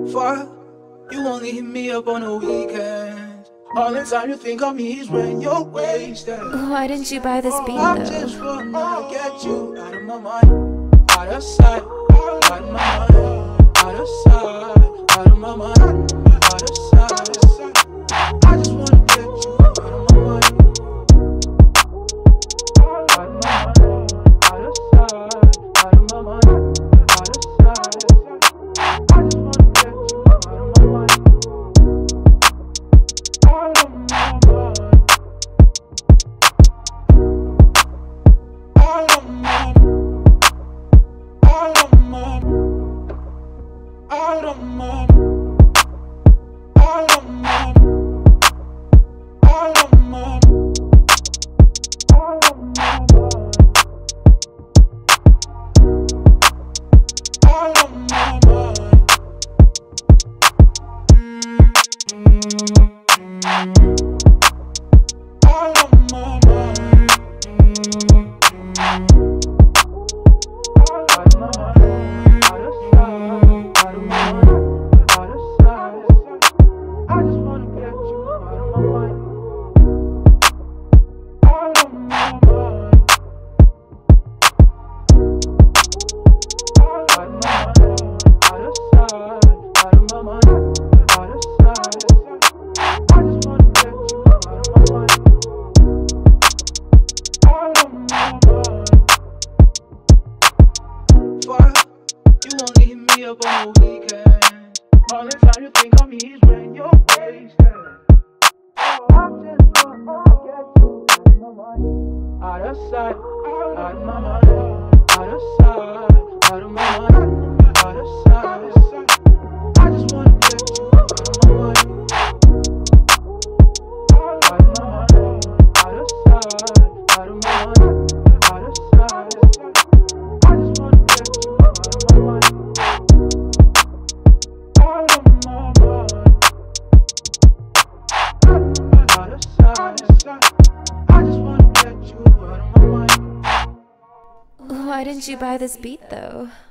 Fuck, you only hit me up on the weekends. All the time you think of me is when you're wasted. Why didn't you buy this beat I though? just wanna get you out of my mind, out of sight, out of my mind, out of sight, out of my mind, out of sight. I just wanna get you out of my mind, out of my mind, out of sight, out of my mind, out of sight. I just wanna get you out of my mind, out of my mind. Out of my up on the weekend. All the time you think of me is when you're wasted. Oh, I just wanna get you out of my mind, out of sight, out of my mind, out of sight, out of my mind, out of sight. I just wanna get you out of my mind, out of my mind, out of sight, out of my mind, out of sight. I just wanna get you out of my mind. Why didn't you buy this beat though?